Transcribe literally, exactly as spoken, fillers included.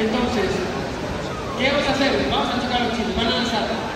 Entonces, ¿qué vamos a hacer? Vamos a tocar los chinos, van a lanzar.